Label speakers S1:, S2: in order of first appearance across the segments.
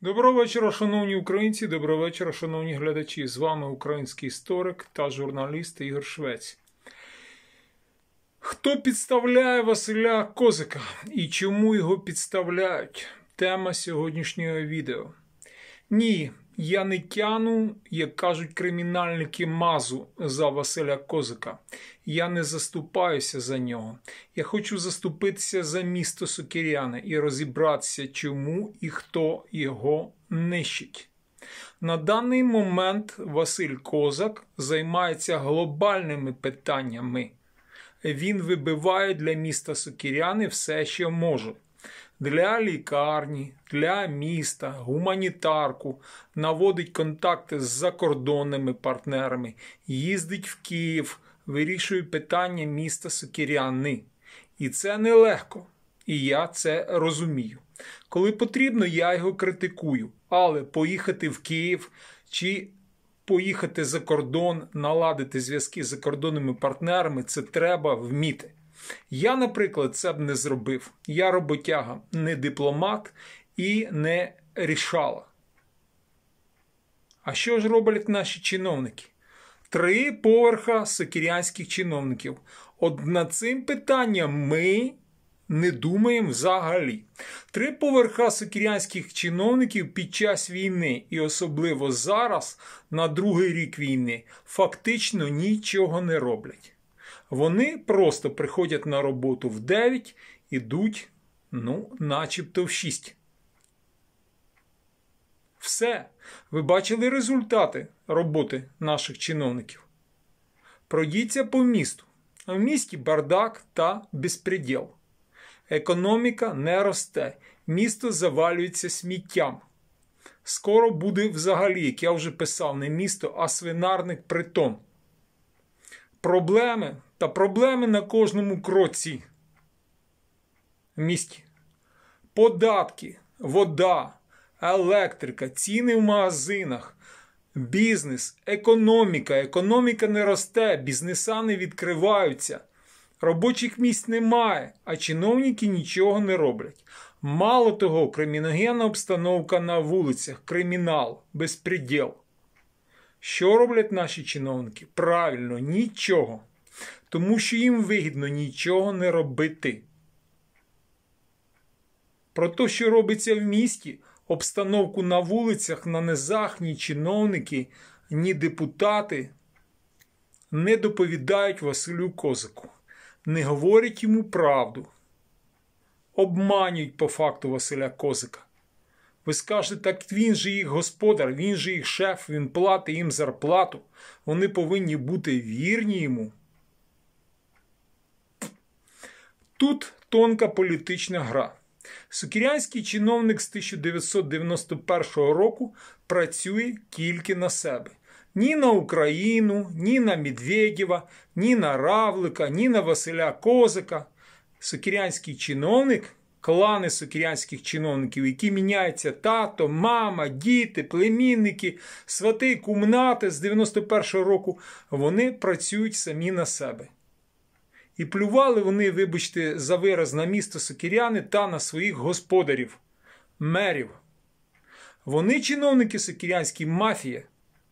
S1: Доброго вечора, шановні українці, доброго вечора, шановні глядачі. З вами український історик та журналіст Ігор Швець. Хто підставляє Василя Козака і чому його підставляють? Тема сьогоднішнього відео. Ні, я не тяну, як кажуть кримінальники, мазу за Василя Козака. Я не заступаюся за нього. Я хочу заступитися за місто Сокиряни і розібратися, чому і хто його нищить. На даний момент Василь Козак займається глобальними питаннями. Він вибиває для міста Сокиряни все, що може. Для лікарні, для міста, гуманітарку, наводить контакти з закордонними партнерами, їздить в Київ, вирішує питання міста Сокиряни. І це нелегко, і я це розумію. Коли потрібно, я його критикую, але поїхати в Київ чи поїхати за кордон, наладити зв'язки з закордонними партнерами – це треба вміти. Я, наприклад, це б не зробив. Я роботяга, не дипломат і не рішала. А що ж роблять наші чиновники? 3 поверха сокирянських чиновників. От над цим питанням ми не думаємо взагалі. 3 поверха сокирянських чиновників під час війни і особливо зараз, на другий рік війни, фактично нічого не роблять. Вони просто приходять на роботу в 9, ідуть, начебто в 6. Все. Ви бачили результати роботи наших чиновників? Пройдіться по місту. В місті бардак та безпреділ. Економіка не росте. Місто завалюється сміттям. Скоро буде взагалі, як я вже писав, не місто, а свинарник притон. Проблеми на кожному кроці в місті. Податки, вода, електрика, ціни в магазинах, бізнес, економіка. Економіка не росте, бізнеса не відкриваються, робочих місць немає, а чиновники нічого не роблять. Мало того, криміногенна обстановка на вулицях, кримінал, безпреділ. Що роблять наші чиновники? Правильно, нічого. Тому що їм вигідно нічого не робити. Про те, що робиться в місті, обстановку на вулицях, на низах, ні чиновники, ні депутати не доповідають Василю Козаку. Не говорять йому правду. Обманюють по факту Василя Козака. Ви скажете, так він же їх господар, він же їх шеф, він платить їм зарплату. Вони повинні бути вірні йому. Тут тонка політична гра. Сокирянський чиновник з 1991 року працює тільки на себе. Ні на Україну, ні на Медведєва, ні на Равлика, ні на Василя Козака. Сокирянський чиновник, клани сокирянських чиновників, які міняються тато, мама, діти, племінники, свати, кумнати з 91-го року, вони працюють самі на себе. І плювали вони, вибачте за вираз, на місто Сокиряни та на своїх господарів, мерів. Вони, чиновники сокирянські, мафія.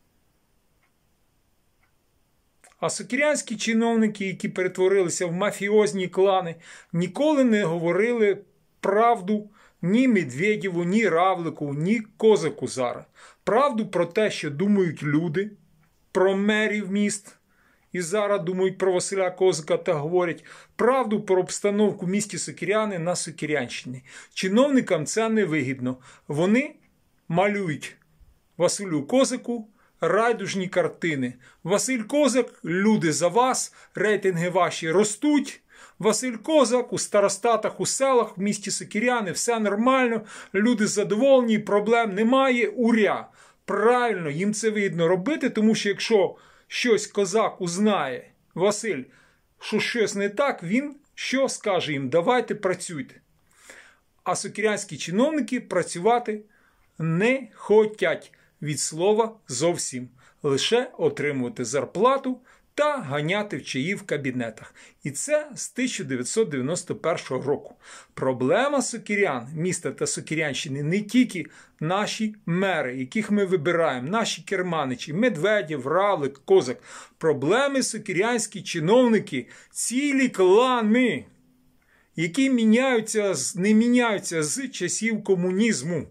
S1: А сокирянські чиновники, які перетворилися в мафіозні клани, ніколи не говорили правду ні Медведєву, ні Равлику, ні Козаку зараз. Правду про те, що думають люди, про мерів міст. І зараз думають про Василя Козака та говорять правду про обстановку в місті Сокиряни на Сокирянщині. Чиновникам це не вигідно. Вони малюють Василю Козаку райдужні картини. Василь Козак, люди за вас, рейтинги ваші ростуть. Василь Козак у старостатах, у селах, в місті Сокиряни, все нормально, люди задоволені, проблем немає, уря. Правильно, їм це вигідно робити, тому що якщо щось Козак узнає, Василь, що щось не так, він що скаже їм? Давайте працюйте. А сокирянські чиновники працювати не хотять від слова зовсім. Лише отримувати зарплату та ганяти в чаї в кабінетах. І це з 1991 року. Проблема сокирян, міста та Сокирянщини не тільки наші мери, яких ми вибираємо, наші керманичі, Медведєв, Равлик, Козак. Проблеми сокирянські чиновники, цілі клани, які не міняються з часів комунізму.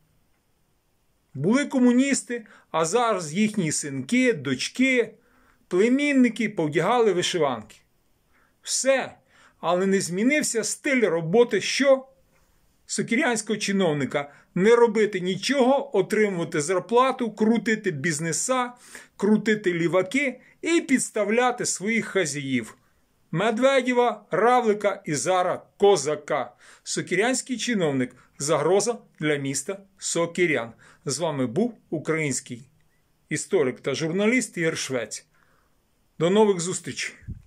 S1: Були комуністи, а зараз їхні синки, дочки, племінники повдягали вишиванки. Все. Але не змінився стиль роботи що? Сокирянського чиновника. Не робити нічого, отримувати зарплату, крутити бізнеса, крутити ліваки і підставляти своїх хазяїв. Медведєва, Равлика і зараз Козака. Сокирянський чиновник – загроза для міста Сокирян. З вами був український історик та журналіст Ігор Швець. До нових зустрічей!